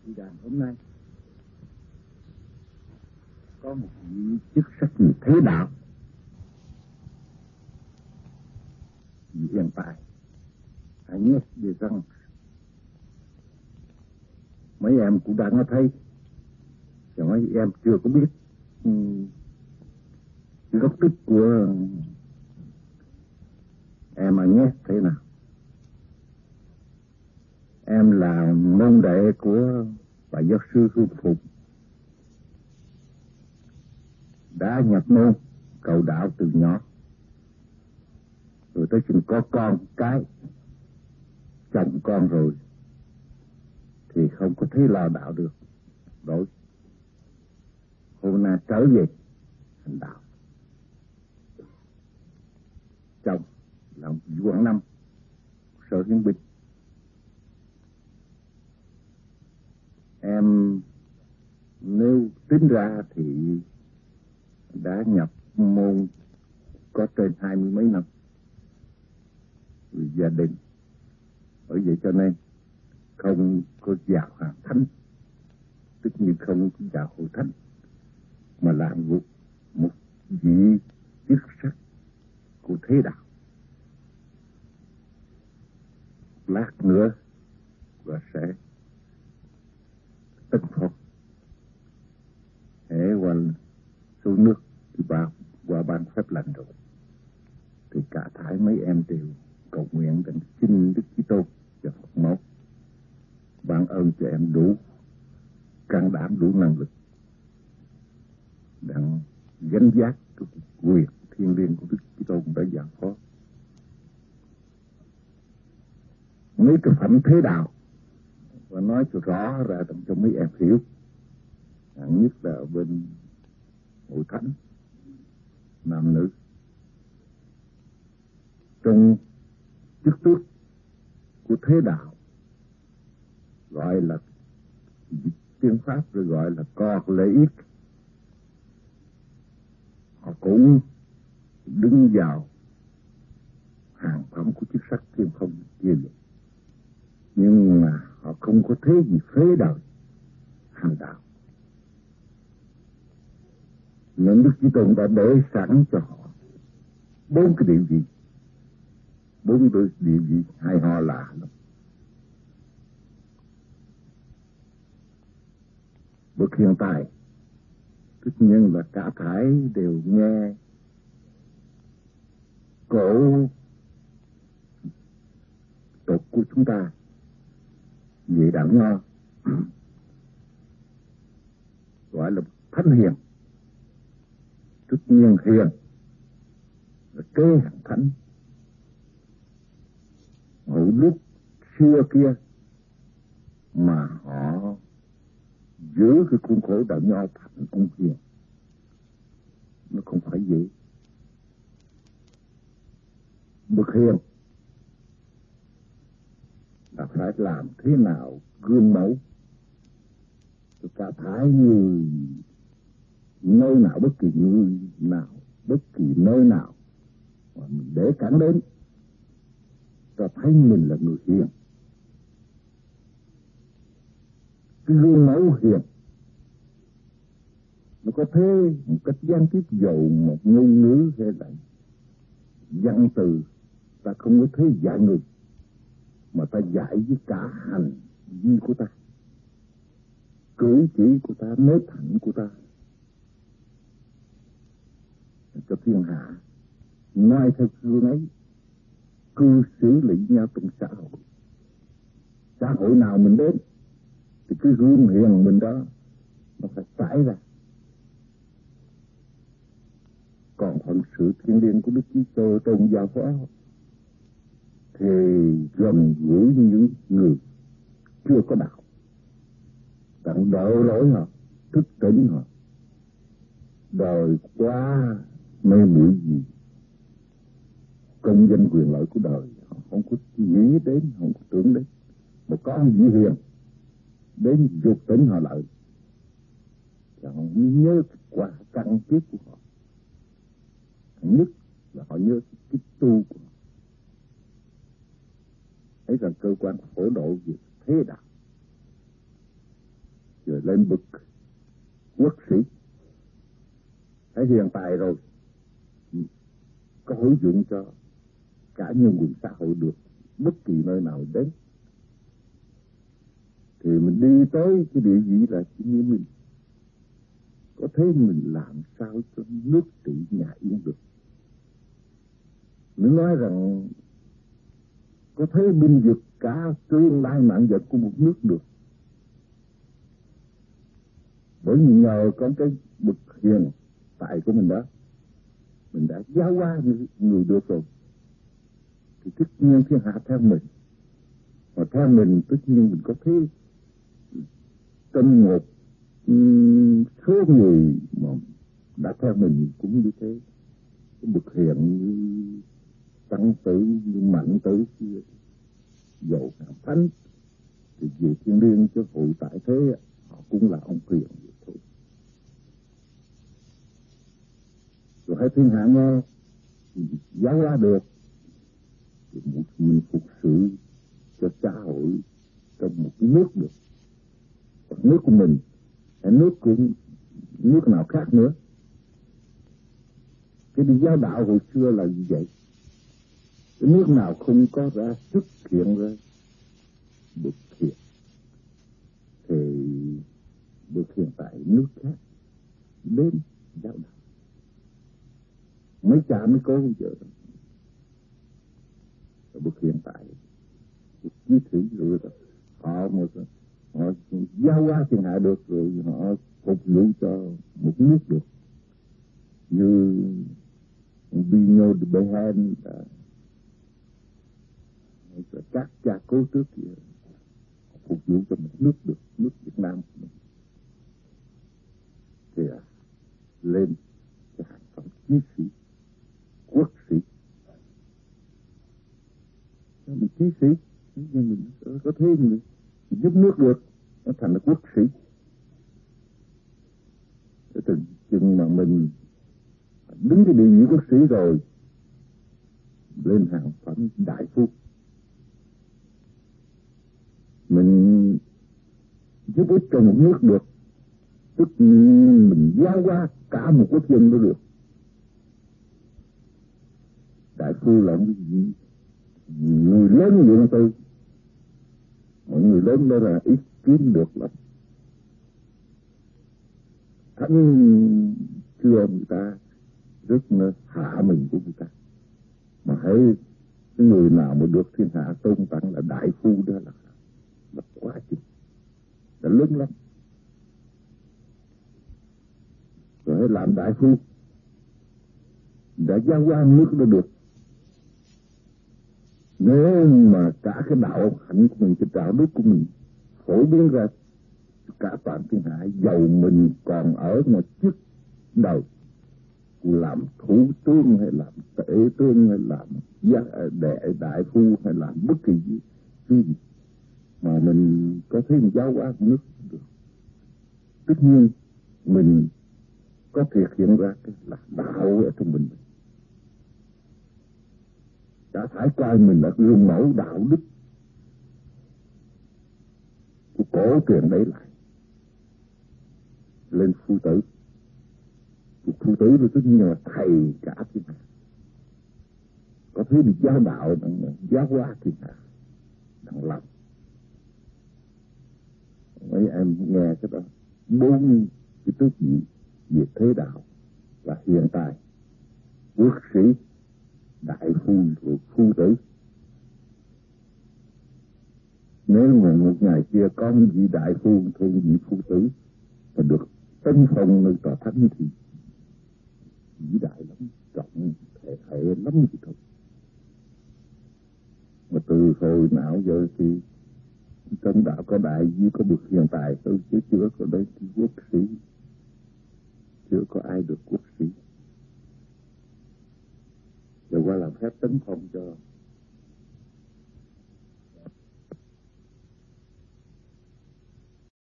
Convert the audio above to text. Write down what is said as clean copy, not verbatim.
Thì đàn hôm nay có một vị chức sắc gì thế đạo hiện tại. Hãy nhớ điều rằng mấy em cũng đã có thấy, và mấy em chưa có biết gốc tích của em mà nhé thế nào. Em là môn đệ của bà giáo sư Hương Phụng, đã nhập môn cầu đạo từ nhỏ, rồi tới chừng có con cái chồng con rồi thì không có thấy lo đạo được. Rồi hôm nay trở về hành đạo. Chồng là Quảng Nam Sở Hiến Binh. Em nếu tính ra thì đã nhập môn có trên 20 mấy năm, vì gia đình. Bởi vậy cho nên không có vào hàng thánh, tất nhiên không có vào hội thánh, mà là một vị chức sắc của thế đạo. Lát nữa và sẽ tân phong hễ qua xuống nước thì qua ban phép lành rồi thì cả thải mấy em đều cầu nguyện để xin Đức Chí Tôn và Phật mẫu ban ơn cho em đủ can đảm, đủ năng lực đang gánh vác cái quyền thiêng liêng của Đức Chí Tôn đã giao phó. Mấy cái phẩm thế đạo và nói cho rõ ra cho mấy em hiểu. Nhất là ở bên hội thánh nam nữ, trong chức tước của thế đạo gọi là tiếng Pháp, rồi gọi là corléique. Họ cũng đứng vào hàng phẩm của chức sắc thiên không kia vậy. Nhưng mà họ không có thế gì phế đời hành đạo. Những Đức Chí Tôn đã để sẵn cho họ 4 cái địa vị. 4 cái địa vị hay ho lạ lắm. Bậc hiện tại tất nhiên là cả thải đều nghe cổ tộc của chúng ta về đạo Nho gọi là thánh hiền. Tất nhiên hiền là kế hàng thánh. Hồi lúc xưa kia mà họ giữ cái khuôn khổ đạo Nho thành ông hiền, nó không phải dễ. Bậc hiền là phải làm thế nào gương mẫu cho cả thái người nơi nào, bất kỳ người nào, bất kỳ nơi nào mà mình để cản đến cho thấy mình là người hiền. Cái gương mẫu hiền nó có thế một cách gián tiếp, dầu một ngôn ngữ hay là văn từ ta không có thế dạy người, mà ta dạy với cả hành vi của ta, cử chỉ của ta, nếp hạnh của ta, cho thiên hạ nói theo gương ấy, cư xử lý nhau trong xã hội. Xã hội nào mình đến thì cái gương hiền mình đó nó phải trải ra. Còn phận sự thiêng liêng của Đức Chí Tôn giáo phó thì gần gũi những người chưa có đạo, tận độ lỗi họ, thức tỉnh họ, đời quá mê muội gì công danh quyền lợi của đời, họ không có nghĩ đến, không có tưởng đến. Mà có ông vị hiền đến dục tỉnh họ lại, họ nhớ quả căn kiếp của họ. Nhất là họ nhớ cái tu của họ. Ấy là cơ quan phổ độ việc thế đạo. rồi lên bậc quốc sĩ. Thấy hiện tại rồi có hữu dụng cho cả nhân quyền xã hội được bất kỳ nơi nào đến, thì mình đi tới cái địa vị là chỉ như mình có thế mình làm sao cho nước trị nhà yên được. Mình nói rằng có thế binh vực cả tương lai mạng vật của một nước được, bởi vì nhờ có cái bậc hiền tại của mình đó, mình đã giáo hóa người được rồi, thì tất nhiên thiên hạ theo mình, mà theo mình tất nhiên mình có thế trong một số người mà đã theo mình cũng như thế. Cái bậc hiền như Tăng Tử, như Mạnh Tử kia, dầu Hàm Thánh, thì về thiên liêng cho hội tại thế họ cũng là ông hiền vậy thôi. Rồi hai thiên hạ nghe giáo hóa được thì mình phục sự cho xã hội, trong một cái nước được. Còn nước của mình hay nước nào khác nữa. Cái đi giáo đạo hồi xưa là như vậy. Cái nước nào không có ra xuất hiện ra bậc hiền thì được hiện tại nước khác đến giáo đạo. Mấy cha mấy cô bây giờ bậc hiện tại chí thủy rồi đó, họ giáo hóa thiên hạ được rồi, họ phục vụ cho một nước được, như Vino de Behan các cha cố trước kia phục vụ cho một nước được, nước Việt Nam thì lên cái hạng phẩm chí sĩ, quốc sĩ. Mình chí sĩ nhưng mình có thế mình giúp nước được, nó thành là quốc sĩ. Từng chừng mà mình đứng cái địa vị quốc sĩ rồi, lên hàng phẩm đại phu, mình giúp ích cho một nước được, tức mình giáo hóa cả một quốc dân đó được. Đại phu là cái gì? Người lớn lượng tư, mọi người lớn đó là ít kiếm được lắm. Thánh chưa người ta rất là hạ mình của người ta, mà hãy cái người nào mà được thiên hạ tôn tặng là đại phu đó là quá chừng, là lớn lắm. Rồi hãy làm đại phu đã giáo hóa nước đó được. Nếu mà cả cái đạo hạnh của mình, cái đạo đức của mình phổ biến ra cả toàn thiên hạ, dầu mình còn ở một chức đầu làm thủ tướng hay làm tể tướng hay làm đại phu hay làm bất kỳ gì mà mình có thể mình giáo hóa nước được, tất nhiên mình có thể hiện ra cái là đạo ở trong mình. Đã phải coi mình là gương mẫu đạo đức của cổ truyền đấy lại lên phu tử. Phu tử là tất nhiên là thầy cả thiên hạ, có thể bị giáo đạo giáo hóa thiên hạ đặng làm. Mấy em nghe cái đó, 4 cái tước vị về thế đạo là hiện tại, quốc sĩ, đại phu, rồi phu tử. Nếu mà một ngày kia có một vị đại phu, thêm vị phu tử và được tân phong nơi tòa thánh thì vĩ đại lắm, trọng hệ lắm thì thôi. Mà từ hồi nào giờ thì trong đạo có đại duy có bậc hiện tại thôi, chứ chưa có đây thì quốc sĩ, chưa có ai được quốc sĩ. Rồi qua làm phép tấn phong cho